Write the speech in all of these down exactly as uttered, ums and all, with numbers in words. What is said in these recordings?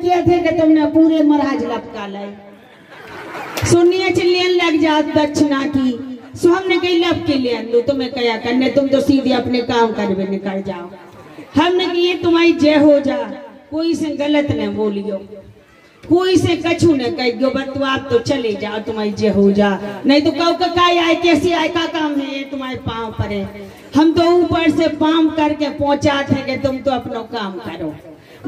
किए थे कि तुमने पूरे महाराज लपका लाए। सुनिए चिल्लियन लग जात दक्षिणा की, सो हमने कही लब के लिए अंदू तुम्हें कया करने, तुम तो सीधे अपने काम करवे निकल जाओ। हमने कही ये तुम्हारी जय हो जा, कोई से गलत न बोलियो, कोई से कछु न कहियो, बस तू आप तो चले जाओ, तुम्हारी जय हो जा। नहीं तो कहो का आए कैसे आए का काम है ये तुम्हारे पाँव पर है। हम तो ऊपर से पाम करके पहुंचा थे कि तुम तो अपना काम करो।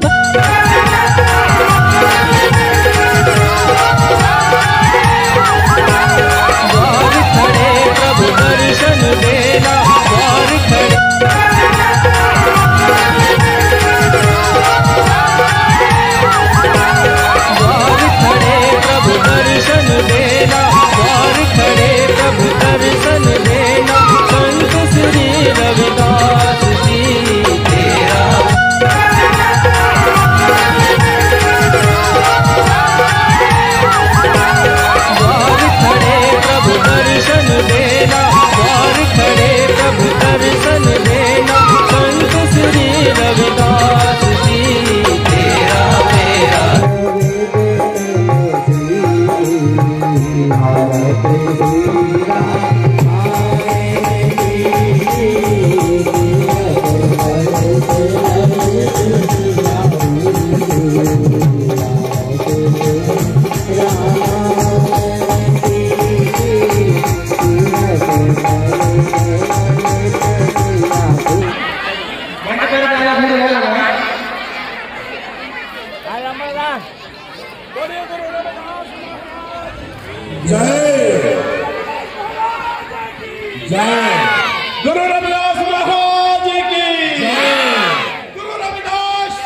द्वार खड़े प्रभु दर्शन देना, द्वार खड़े द्वार खड़े प्रभु दर्शन देना, द्वार खड़े प्रभु दर्शन देना। संत श्री रविदास जी तेरा द्वार खड़े प्रभु दर्शन देना, द्वार खड़े प्रभु दर्शन देना। संत श्री रविदास जी तेरा तेरा जय जय गुरु रविदास महाराज की जय। गुरु रविदास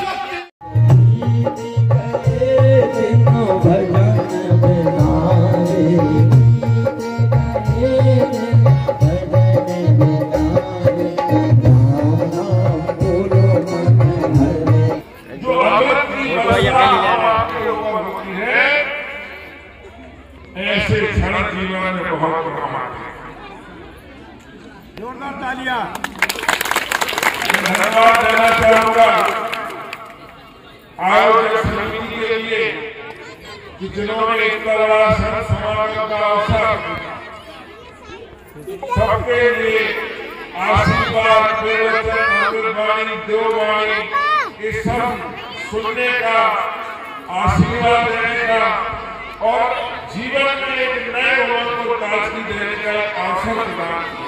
ऐसे क्षण जीवन में बहुत काम आते हैं। जोरदार तालियां। धन्यवाद देना चाहूंगा आयोजक समिति के लिए कि जिन्होंने इतना बड़ा संत समागम का अवसर सबके लिए आशीर्वाद, प्रवचन, अमृतवाणी, देववाणी ये सब सुनने का, आशीर्वाद देने का और जीवन में एक नए उमंग को ताजगी देने का अवसर प्रदान किया।